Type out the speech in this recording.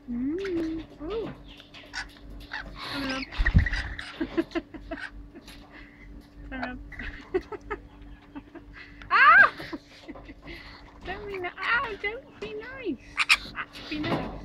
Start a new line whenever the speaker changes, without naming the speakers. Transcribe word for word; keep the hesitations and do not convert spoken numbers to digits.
Mm. Oh. Come on. Come on. Ah! Don't be nice. Ah, don't be nice. Ah, be nice.